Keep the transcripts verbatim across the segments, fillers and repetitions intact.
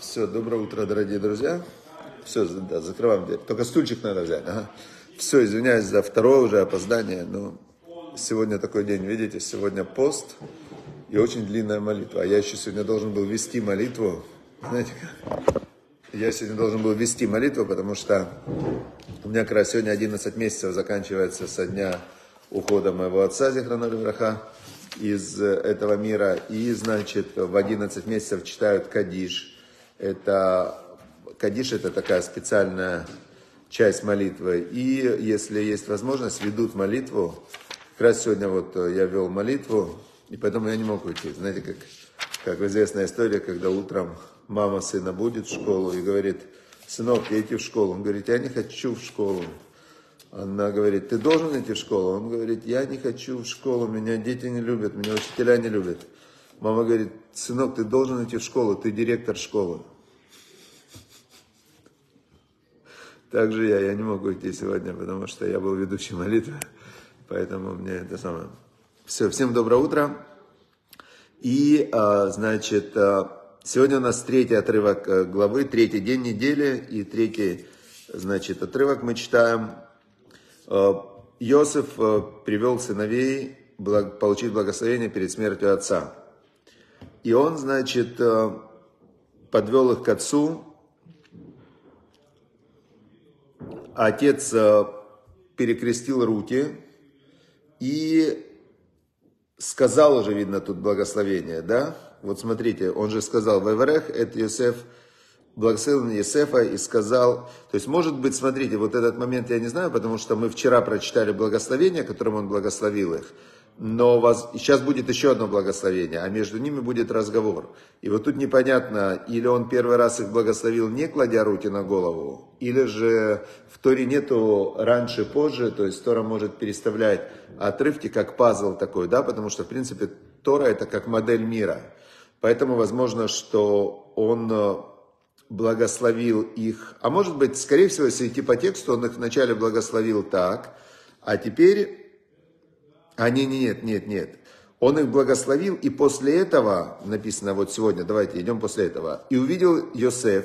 Все, доброе утро, дорогие друзья. Все, да, закрываем дверь. Только стульчик надо взять. Ага. Все, извиняюсь за второе уже опоздание, но сегодня такой день, видите, сегодня пост и очень длинная молитва. А я еще сегодня должен был вести молитву. Знаете как? Я сегодня должен был вести молитву, потому что у меня как раз сегодня одиннадцать месяцев заканчивается со дня ухода моего отца, Зихроно левраха, из этого мира. И, значит, в одиннадцать месяцев читают Кадиш. Это, Кадиш – это такая специальная часть молитвы. И, если есть возможность, ведут молитву. Как раз сегодня вот я вел молитву, и поэтому я не мог уйти. Знаете, как, как известная история, когда утром мама сына будет в школу и говорит: сынок, я иди в школу. Он говорит: я не хочу в школу. Она говорит: ты должен идти в школу. Он говорит: я не хочу в школу, меня дети не любят, меня учителя не любят. Мама говорит: сынок, ты должен идти в школу, ты директор школы. Также я, я не мог уйти сегодня, потому что я был ведущий молитвы, поэтому мне это самое. Все, всем доброе утро. И, значит, сегодня у нас третий отрывок главы, третий день недели и третий, значит, отрывок мы читаем. Иосиф привел сыновей получить благословение перед смертью отца. И он, значит, подвел их к отцу. Отец перекрестил руки и сказал уже, видно, тут благословение, да? Вот смотрите, он же сказал: «Вайварех эт Йосеф», благословил Йосефа и сказал, то есть, может быть, смотрите, вот этот момент я не знаю, потому что мы вчера прочитали благословение, которым он благословил их, но вас, сейчас будет еще одно благословение, а между ними будет разговор. И вот тут непонятно, или он первый раз их благословил, не кладя руки на голову, или же в Торе нету раньше, позже, то есть Тора может переставлять отрывки как пазл такой, да, потому что, в принципе, Тора это как модель мира. Поэтому возможно, что он благословил их, а может быть, скорее всего, если идти по тексту, он их вначале благословил так, а теперь... А нет, нет, нет, нет. Он их благословил, и после этого, написано вот сегодня, давайте идем после этого. И увидел Йосеф,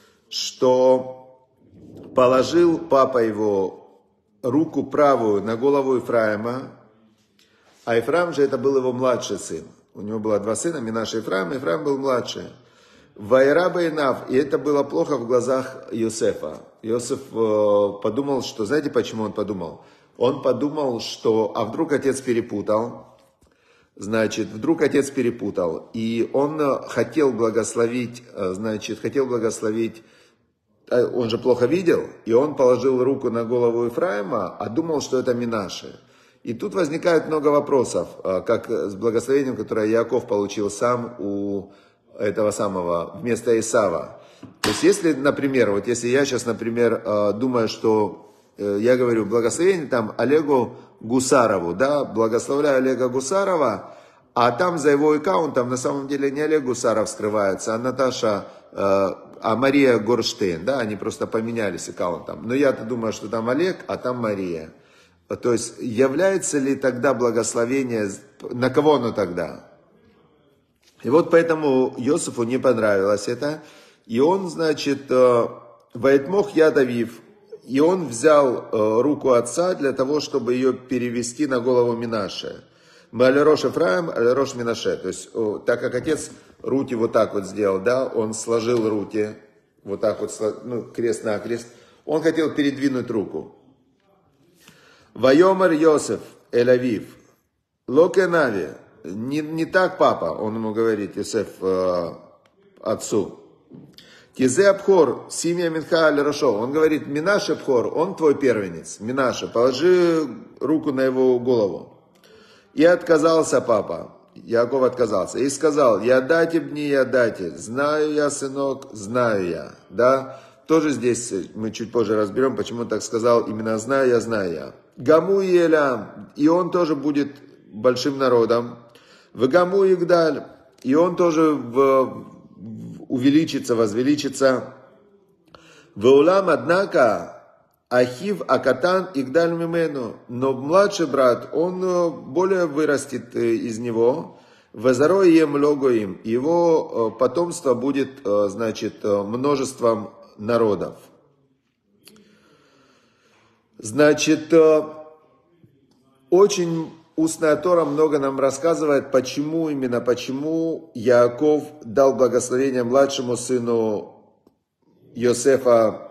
что положил папа его руку правую на голову Ефраима, а Ефраим же это был его младший сын. У него было два сына, Минаше и Ефраим, Ефраим был младший. Вайра бейнав, и это было плохо в глазах Йосефа. Йосеф подумал, что, знаете, почему он подумал? Он подумал, что, а вдруг отец перепутал, значит, вдруг отец перепутал, и он хотел благословить, значит, хотел благословить, он же плохо видел, и он положил руку на голову Ефраима, а думал, что это Минаше. И тут возникает много вопросов, как с благословением, которое Иаков получил сам у этого самого, вместо Исава. То есть, если, например, вот если я сейчас, например, думаю, что я говорю благословение там Олегу Гусарову, да, благословляю Олега Гусарова, а там за его аккаунтом на самом деле не Олег Гусаров скрывается, а Наташа, э, а Мария Горштейн, да, они просто поменялись аккаунтом. Но я-то думаю, что там Олег, а там Мария. То есть, является ли тогда благословение, на кого оно тогда? И вот поэтому Йосифу не понравилось это, и он, значит, «Ваэтмох яд авив», и он взял э, руку отца для того, чтобы ее перевести на голову Минаше. Мы алерош Ефраим, алерош Минаше. То есть, о, так как отец руки вот так вот сделал, да, он сложил руки, вот так вот, ну, крест-накрест, он хотел передвинуть руку. Вайомар Йосеф эль авив, локенави, не, не так, папа, он ему говорит, Йосеф, э, отцу. Кизе Абхор, Симья Минха аль-Рашо. Он говорит: Минаше Абхор, он твой первенец. Минаше, положи руку на его голову. И отказался папа. Иаков отказался. И сказал: я дайте бни, я дайте. Знаю я, сынок, знаю я. Да? Тоже здесь мы чуть позже разберем, почему он так сказал. Именно знаю я, знаю я. Гаму и Элям. И он тоже будет большим народом. В Гаму и Игдаль. И он тоже в... увеличится, возвеличится. Веулам, однако, Ахив Акатан Игдаль Мимену. Но младший брат, он более вырастет из него. Везароем логоим. Его потомство будет, значит, множеством народов. Значит, очень устная Тора много нам рассказывает, почему, именно почему Яаков дал благословение младшему сыну Йосефа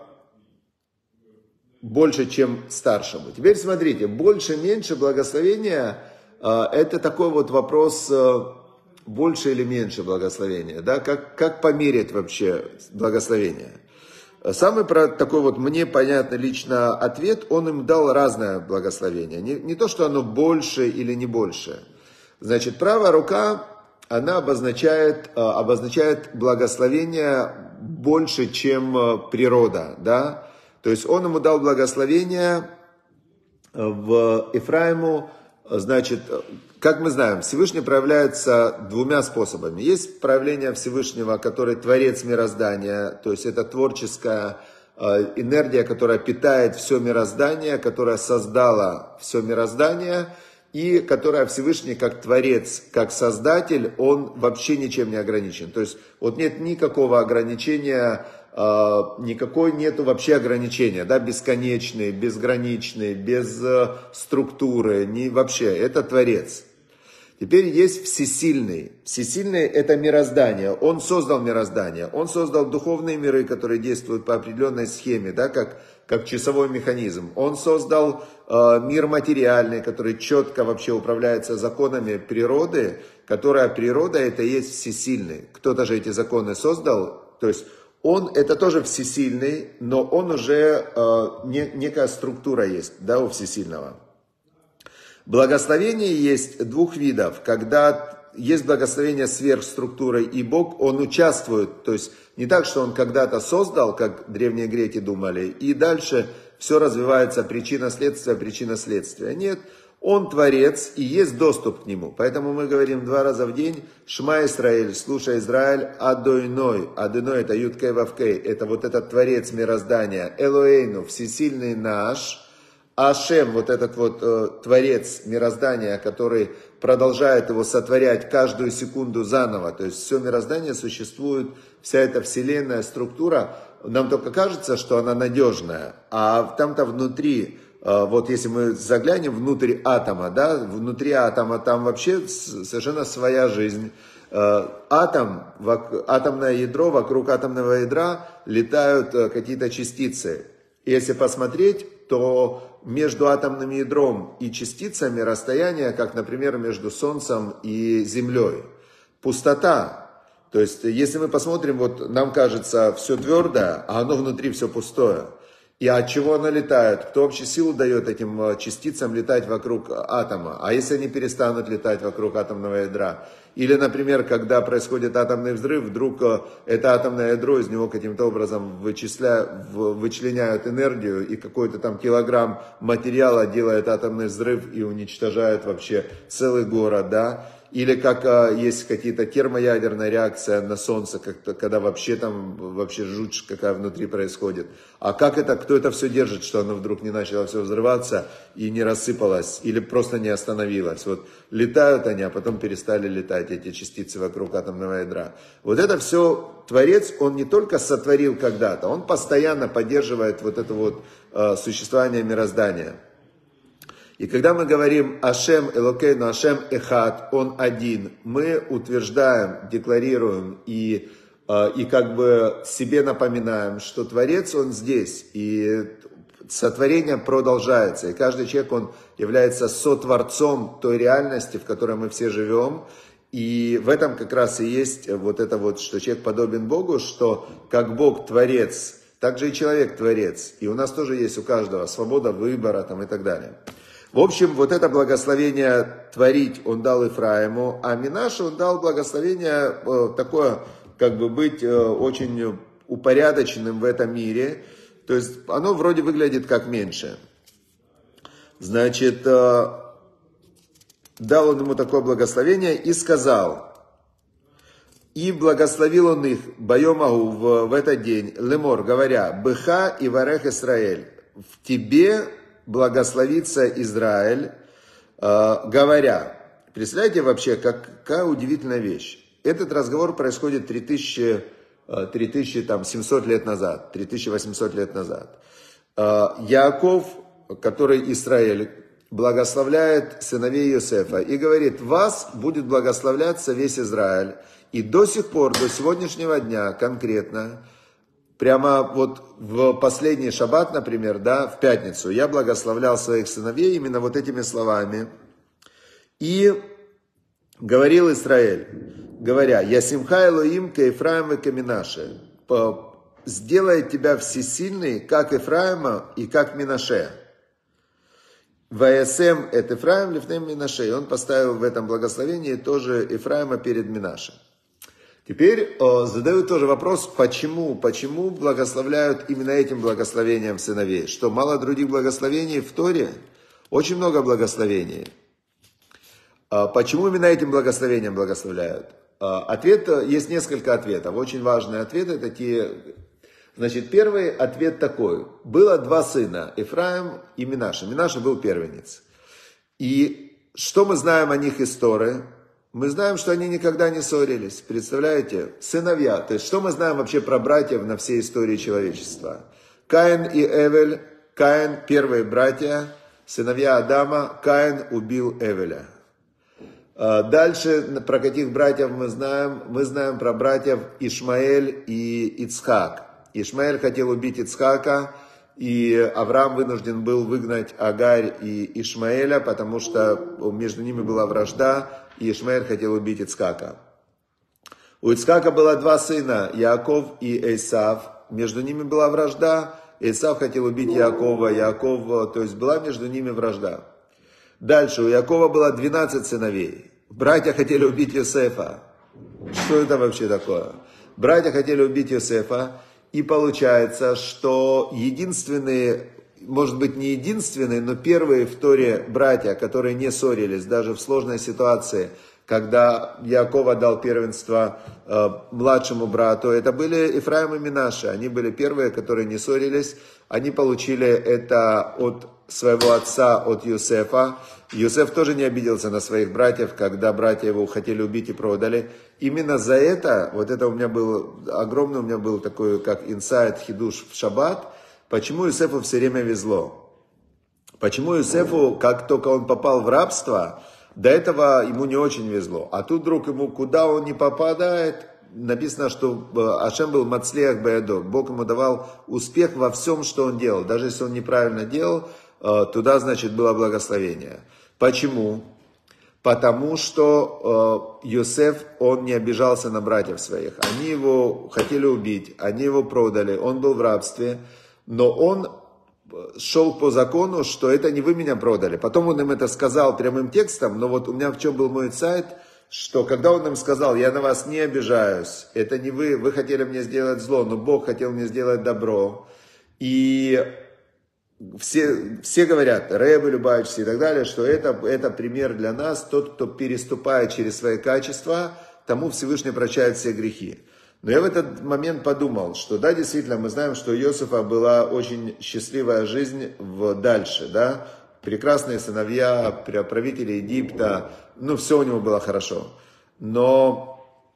больше, чем старшему. Теперь смотрите, больше-меньше благословения, это такой вот вопрос, больше или меньше благословения, да, как, как померить вообще благословение. Самый такой вот мне понятный лично ответ, он им дал разное благословение. Не, не то, что оно больше или не больше. Значит, правая рука, она обозначает, обозначает благословение больше, чем природа, да. То есть он ему дал благословение в Ефраиму, значит, как мы знаем, Всевышний проявляется двумя способами. Есть проявление Всевышнего, который творец мироздания, то есть это творческая энергия, которая питает все мироздание, которая создала все мироздание, и которая Всевышний как творец, как создатель, он вообще ничем не ограничен. То есть вот нет никакого ограничения, никакой нету вообще ограничения, да, бесконечный, безграничный, без структуры, не, вообще, это творец. Теперь есть всесильный. Всесильный это мироздание. Он создал мироздание. Он создал духовные миры, которые действуют по определенной схеме, да, как, как часовой механизм. Он создал э, мир материальный, который четко вообще управляется законами природы, которая природа это и есть всесильный. Кто-то же эти законы создал, то есть он это тоже всесильный, но он уже э, не, некая структура есть, да, у всесильного. Благословение есть двух видов, когда есть благословение сверхструктурой, и Бог, Он участвует, то есть не так, что Он когда-то создал, как древние греки думали, и дальше все развивается причина-следствие, причина-следствие. Нет, Он творец, и есть доступ к Нему. Поэтому мы говорим два раза в день: Шма Исраэль, слушай Израиль, Адойной. Адойной это Юд Кей Вав Кей, это вот этот творец мироздания, Элоэйну, всесильный наш. Ашем, вот этот вот э, творец мироздания, который продолжает его сотворять каждую секунду заново. То есть все мироздание существует, вся эта вселенная структура, нам только кажется, что она надежная. А там-то внутри, э, вот если мы заглянем внутрь атома, да, внутри атома там вообще совершенно своя жизнь. Э, атом, вок, атомное ядро, вокруг атомного ядра летают э, какие-то частицы. Если посмотреть, то между атомным ядром и частицами расстояние, как, например, между Солнцем и Землей. Пустота. То есть, если мы посмотрим, вот нам кажется все твердое, а оно внутри все пустое. И от чего оно летает? Кто вообще силу дает этим частицам летать вокруг атома? А если они перестанут летать вокруг атомного ядра? Или, например, когда происходит атомный взрыв, вдруг это атомное ядро, из него каким-то образом вычисля... вычленяют энергию, и какой-то там килограмм материала делает атомный взрыв и уничтожает вообще целый город, да? Или как а, есть какие-то термоядерная реакция на Солнце, как, когда вообще там вообще жуть какая внутри происходит. А как это, кто это все держит, что оно вдруг не начало все взрываться и не рассыпалось, или просто не остановилось. Вот летают они, а потом перестали летать эти частицы вокруг атомного ядра. Вот это все Творец, он не только сотворил когда-то, он постоянно поддерживает вот это вот э, существование мироздания. И когда мы говорим Ашем Элокейну, Ашем Эхад, Он один, мы утверждаем, декларируем и, и как бы себе напоминаем, что Творец, Он здесь, и сотворение продолжается. И каждый человек, он является сотворцом той реальности, в которой мы все живем. И в этом как раз и есть вот это вот, что человек подобен Богу, что как Бог Творец, так же и человек Творец. И у нас тоже есть у каждого свобода выбора там, и так далее. В общем, вот это благословение творить он дал Ефраиму, а Минаше он дал благословение э, такое, как бы быть э, очень упорядоченным в этом мире. То есть оно вроде выглядит как меньше. Значит, э, дал он ему такое благословение и сказал, и благословил он их, Байомагу, в, в этот день, Лемор, говоря, Быха и Варех Исраэль, в тебе благословится Израиль, э, говоря, представляете вообще, как, какая удивительная вещь. Этот разговор происходит три тысячи семьсот лет назад, три тысячи восемьсот лет назад. Яаков, который Израиль, благословляет сыновей Иосифа и говорит: вас будет благословляться весь Израиль. И до сих пор, до сегодняшнего дня конкретно, прямо вот в последний шаббат, например, да, в пятницу, я благословлял своих сыновей именно вот этими словами. И говорил Израиль, говоря: «Ясимха Элоим ка Ефраим и ка Минаше». «Сделает тебя всесильный, как Ефраима и как Минаше». «Ваясем эт Ефраим лифней Минаше». И он поставил в этом благословении тоже Ефраима перед Минаше. Теперь э, задают тоже вопрос, почему, почему благословляют именно этим благословением сыновей? Что, мало других благословений в Торе? Очень много благословений. Э, почему именно этим благословением благословляют? Э, ответ, есть несколько ответов. Очень важные ответы такие. Значит, первый ответ такой. Было два сына, Ефраим и Минаше. Минаше был первенец. И что мы знаем о них из Торы? Мы знаем, что они никогда не ссорились, представляете? Сыновья. То есть, что мы знаем вообще про братьев на всей истории человечества? Каин и Эвель. Каин, первые братья, сыновья Адама. Каин убил Эвеля. Дальше, про каких братьев мы знаем? Мы знаем про братьев Ишмаэль и Ицхак. Ишмаэль хотел убить Ицхака, и Авраам вынужден был выгнать Агарь и Ишмаэля, потому что между ними была вражда, и Ишмаэль хотел убить Ицхака. У Ицхака было два сына, Яаков и Эйсав. Между ними была вражда, Эйсав хотел убить Яакова, Яаков, то есть была между ними вражда. Дальше, у Яакова было двенадцать сыновей. Братья хотели убить Йосефа. Что это вообще такое? Братья хотели убить Йосефа. И получается, что единственные, может быть не единственные, но первые в Торе братья, которые не ссорились, даже в сложной ситуации, когда Яаков отдал первенство э, младшему брату, это были Ефраим и Минаше. Они были первые, которые не ссорились. Они получили это от своего отца, от Йосефа. Йосеф тоже не обиделся на своих братьев, когда братья его хотели убить и продали. Именно за это, вот это у меня был, огромный у меня был такой, как инсайт, хидуш в шаббат, почему Йосефу все время везло. Почему Йосефу, как только он попал в рабство, до этого ему не очень везло. А тут вдруг ему, куда он не попадает, написано, что Ашем был мацлеах беядо. Бог ему давал успех во всем, что он делал. Даже если он неправильно делал, туда, значит, было благословение. Почему? Потому что э, Йосеф, он не обижался на братьев своих. Они его хотели убить, они его продали, он был в рабстве. Но он шел по закону, что это не вы меня продали. Потом он им это сказал прямым текстом, но вот у меня в чем был мой инсайт, что когда он им сказал: я на вас не обижаюсь, это не вы, вы хотели мне сделать зло, но Бог хотел мне сделать добро. И все, все говорят, Ребе Любавичский и так далее, что это, это пример для нас. Тот, кто переступает через свои качества, тому Всевышний прощает все грехи. Но я в этот момент подумал, что да, действительно, мы знаем, что у Иосифа была очень счастливая жизнь в дальше, да, прекрасные сыновья, правители Египта, ну, все у него было хорошо. Но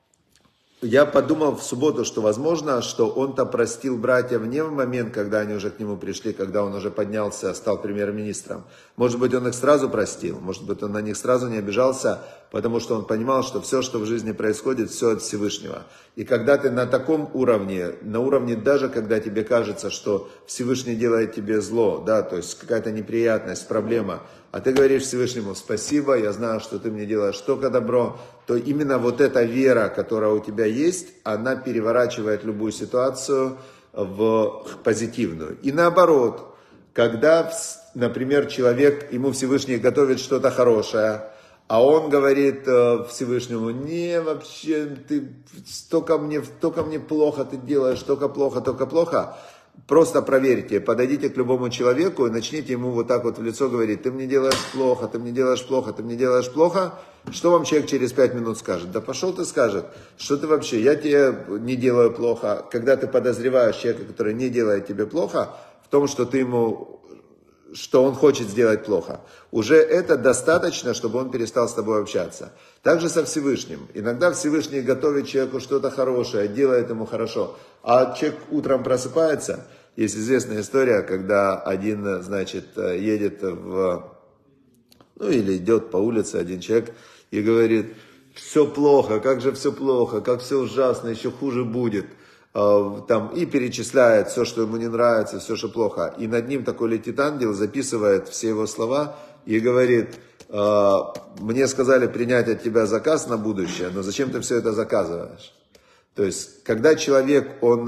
я подумал в субботу, что возможно, что он-то простил братьев не в момент, когда они уже к нему пришли, когда он уже поднялся, стал премьер-министром. Может быть, он их сразу простил, может быть, он на них сразу не обижался, потому что он понимал, что все, что в жизни происходит, все от Всевышнего. И когда ты на таком уровне, на уровне даже, когда тебе кажется, что Всевышний делает тебе зло, да, то есть какая-то неприятность, проблема, а ты говоришь Всевышнему: спасибо, я знаю, что ты мне делаешь только добро, то именно вот эта вера, которая у тебя есть, она переворачивает любую ситуацию в позитивную. И наоборот, когда, например, человек, ему Всевышний готовит что-то хорошее, а он говорит Всевышнему: не, вообще, ты столько мне, столько мне плохо ты делаешь, столько плохо, только плохо. Просто проверьте, подойдите к любому человеку и начните ему вот так вот в лицо говорить: ты мне делаешь плохо, ты мне делаешь плохо, ты мне делаешь плохо. Что вам человек через пять минут скажет? Да пошел ты скажет, что ты вообще, я тебе не делаю плохо. Когда ты подозреваешь человека, который не делает тебе плохо, в том, что ты ему что он хочет сделать плохо. Уже это достаточно, чтобы он перестал с тобой общаться. Также со Всевышним. Иногда Всевышний готовит человеку что-то хорошее, делает ему хорошо. А человек утром просыпается. Есть известная история, когда один, значит, едет в... Ну или идет по улице один человек и говорит: все плохо, как же все плохо, как все ужасно, еще хуже будет. Там, и перечисляет все, что ему не нравится, все, что плохо. И над ним такой летит ангел, записывает все его слова и говорит: мне сказали принять от тебя заказ на будущее, но зачем ты все это заказываешь? То есть, когда человек, он...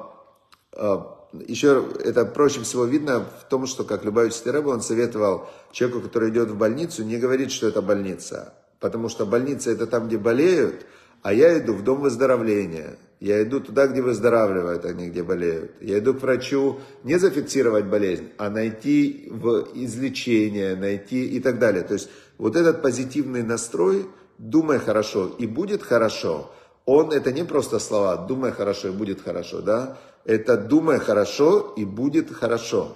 Еще это проще всего видно в том, что, как Любавичский Ребе, он советовал человеку, который идет в больницу, не говорить, что это больница. Потому что больница это там, где болеют, а я иду в дом выздоровления. Я иду туда, где выздоравливают, а не где болеют. Я иду к врачу не зафиксировать болезнь, а найти в излечение, найти и так далее. То есть вот этот позитивный настрой, думай хорошо и будет хорошо, он это не просто слова, думай хорошо и будет хорошо, да? Это думай хорошо и будет хорошо.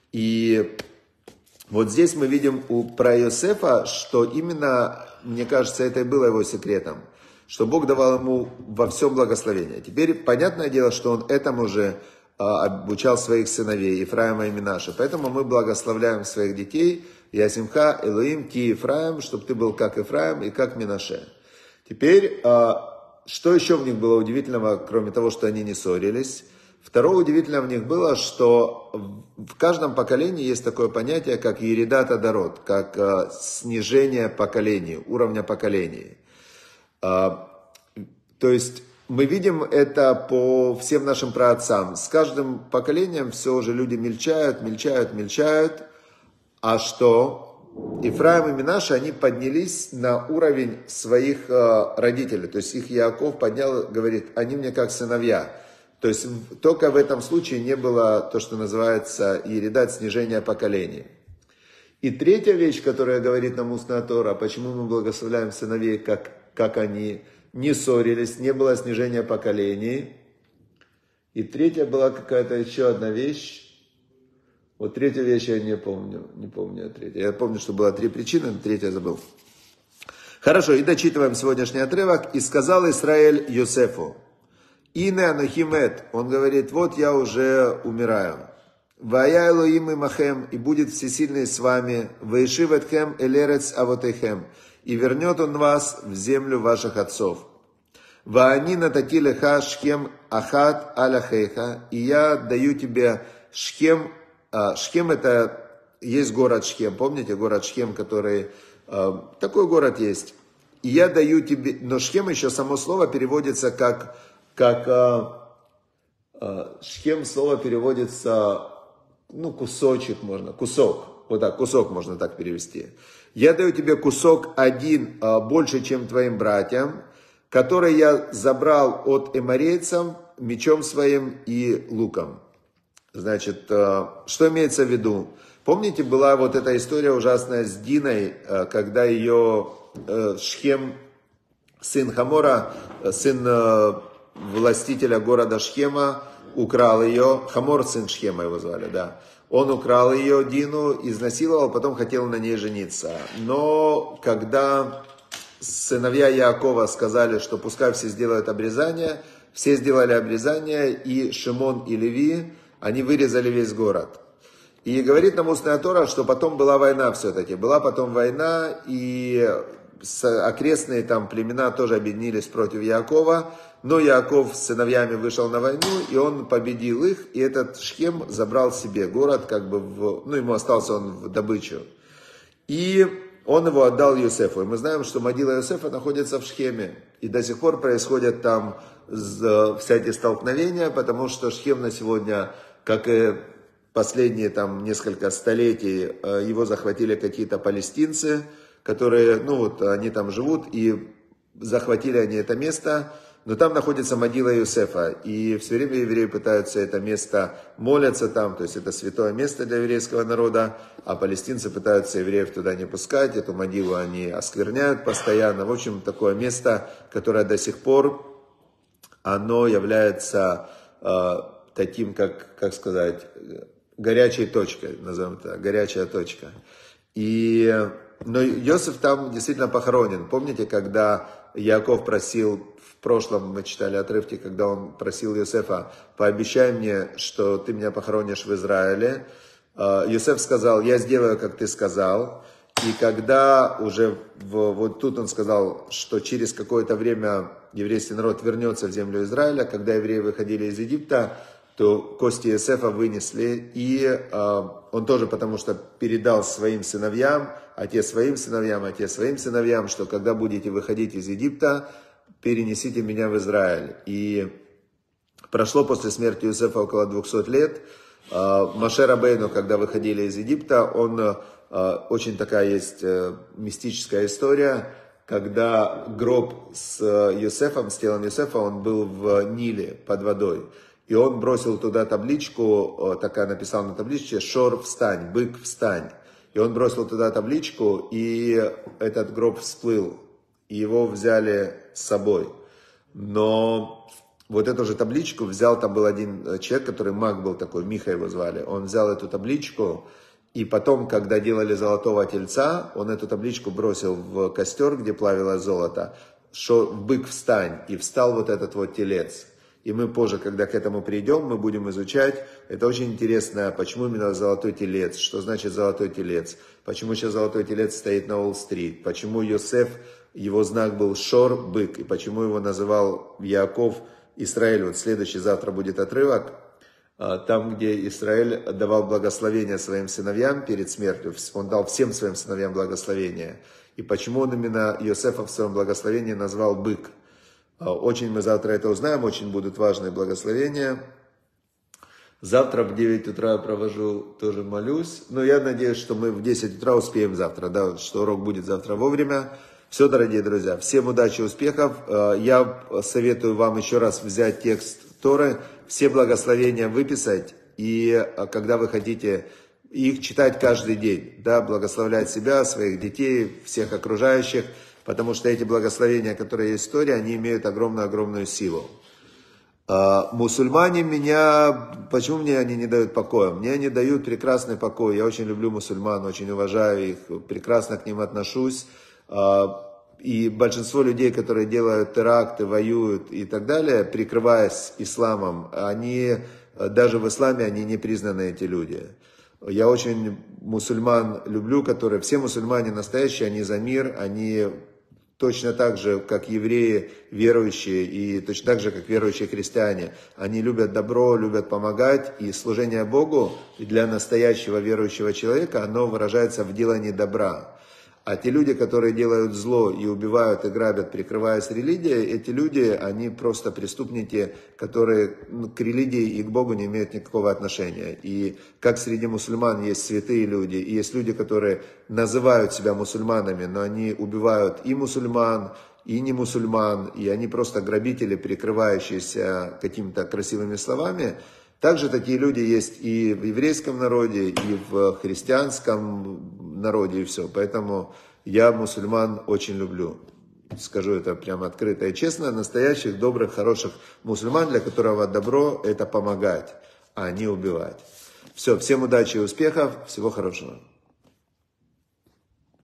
И вот здесь мы видим у, про Иосифа, что именно, мне кажется, это и было его секретом, что Бог давал ему во всем благословение. Теперь понятное дело, что он этому же а, обучал своих сыновей, Ефраима и Минаше. Поэтому мы благословляем своих детей, Ясимха, Элоим, Ки Ефраим, чтобы ты был как Ефраим и как Минаше. Теперь, а, что еще в них было удивительного, кроме того, что они не ссорились? Второе удивительное в них было, что в каждом поколении есть такое понятие, как еридат адарот, как а, снижение поколений, уровня поколений. А, то есть мы видим это по всем нашим праотцам. С каждым поколением все уже люди мельчают, мельчают, мельчают. А что? Ефраим и Минаше, они поднялись на уровень своих а, родителей. То есть их Яаков поднял, говорит, они мне как сыновья. То есть только в этом случае не было то, что называется еридат, снижение поколений. И третья вещь, которая говорит нам устная Тора, почему мы благословляем сыновей, как, как они не ссорились, не было снижения поколений. И третья была какая-то еще одна вещь. Вот третью вещь я не помню, не помню третью. Я помню, что было три причины, но третью я забыл. Хорошо, и дочитываем сегодняшний отрывок. «И сказал Израиль Йосефу, Ине анахимет», он говорит, вот я уже умираю. «Вая Элоим имахем», и будет всесильный с вами, «Ваишив этхем элерец авотейхем», и вернет он вас в землю ваших отцов. «Ваани натати леха шхем ахат аляхейха», и я даю тебе Шхем. Шхем это, есть город Шхем, помните город Шхем, который, такой город есть. И я даю тебе, но Шхем еще само слово переводится как, как Шхем слово переводится, ну кусочек можно, кусок, вот так, кусок можно так перевести. Я даю тебе кусок один больше, чем твоим братьям, который я забрал от эморейцев мечом своим и луком. Значит, что имеется в виду? Помните, была вот эта история ужасная с Диной, когда ее Шхем, сын Хамора, сын властителя города Шхема, украл ее. Хамор, сын Шхема его звали, да. Он украл ее, Дину, изнасиловал, потом хотел на ней жениться. Но когда сыновья Яакова сказали, что пускай все сделают обрезание, все сделали обрезание, и Шимон и Леви, они вырезали весь город. И говорит нам устная Тора, что потом была война все-таки. Была потом война, и окрестные там племена тоже объединились против Яакова. Но Яаков с сыновьями вышел на войну, и он победил их. И этот Шхем забрал себе город, как бы в, ну ему остался он в добычу. И он его отдал Йосефу. И мы знаем, что могила Йосефа находится в Шхеме. И до сих пор происходят там всякие столкновения, потому что Шхем на сегодня, как и последние там несколько столетий, его захватили какие-то палестинцы, которые, ну вот, они там живут, и захватили они это место, но там находится могила Йосефа, и все время евреи пытаются это место, молятся там, то есть это святое место для еврейского народа, а палестинцы пытаются евреев туда не пускать, эту могилу они оскверняют постоянно. В общем, такое место, которое до сих пор, оно является э, таким, как, как сказать, горячей точкой, назовем это, горячая точка. И, но Йосеф там действительно похоронен. Помните, когда Яков просил, в прошлом мы читали отрывки, когда он просил Йосефа: пообещай мне, что ты меня похоронишь в Израиле. Йосеф сказал: я сделаю, как ты сказал. И когда уже, в, вот тут он сказал, что через какое-то время еврейский народ вернется в землю Израиля, когда евреи выходили из Египта, то кости Йосефа вынесли, и э, он тоже потому что передал своим сыновьям, а те своим сыновьям, а те своим сыновьям, что когда будете выходить из Египта, перенесите меня в Израиль. И прошло после смерти Йосефа около двухсот лет. Э, Моше Рабейну, когда выходили из Египта, он, э, очень такая есть э, мистическая история, когда гроб с Йосефом, с телом Йосефа, он был в Ниле под водой. И он бросил туда табличку, такая написал на табличке: «Шор, встань, бык, встань». И он бросил туда табличку, и этот гроб всплыл, и его взяли с собой. Но вот эту же табличку взял, там был один человек, который маг был такой, Миха его звали. Он взял эту табличку, и потом, когда делали золотого тельца, он эту табличку бросил в костер, где плавилось золото. «Шор, бык, встань», и встал вот этот вот телец. И мы позже, когда к этому придем, мы будем изучать. Это очень интересно, почему именно золотой телец, что значит золотой телец, почему сейчас золотой телец стоит на Уолл-стрит, почему Йосеф, его знак был шор, бык, и почему его называл Яков Исраэль. Вот следующий завтра будет отрывок, там, где Исраэль давал благословение своим сыновьям перед смертью, он дал всем своим сыновьям благословение. И почему он именно Йосефа в своем благословении назвал бык. Очень мы завтра это узнаем, очень будут важные благословения. Завтра в девять утра я провожу, тоже молюсь. Но я надеюсь, что мы в десять утра успеем завтра, да, что урок будет завтра вовремя. Все, дорогие друзья, всем удачи, успехов. Я советую вам еще раз взять текст Торы, все благословения выписать. И когда вы хотите их читать каждый день, да, благословлять себя, своих детей, всех окружающих. Потому что эти благословения, которые есть в Торе, они имеют огромную-огромную силу. А, мусульмане меня, почему мне они не дают покоя? Мне они дают прекрасный покой. Я очень люблю мусульман, очень уважаю их, прекрасно к ним отношусь. А, и большинство людей, которые делают теракты, воюют и так далее, прикрываясь исламом, они, даже в исламе, они не признаны, эти люди. Я очень мусульман люблю, которые, все мусульмане настоящие, они за мир, они точно так же, как евреи, верующие, и точно так же, как верующие христиане. Они любят добро, любят помогать, и служение Богу для настоящего верующего человека, оно выражается в делании добра. А те люди, которые делают зло и убивают, и грабят, прикрываясь религией, эти люди, они просто преступники, которые к религии и к Богу не имеют никакого отношения. И как среди мусульман есть святые люди, и есть люди, которые называют себя мусульманами, но они убивают и мусульман, и не мусульман, и они просто грабители, прикрывающиеся какими-то красивыми словами. Также такие люди есть и в еврейском народе, и в христианском народе, и все. Поэтому я мусульман очень люблю. Скажу это прямо открыто и честно. Настоящих, добрых, хороших мусульман, для которого добро – это помогать, а не убивать. Все, всем удачи и успехов. Всего хорошего.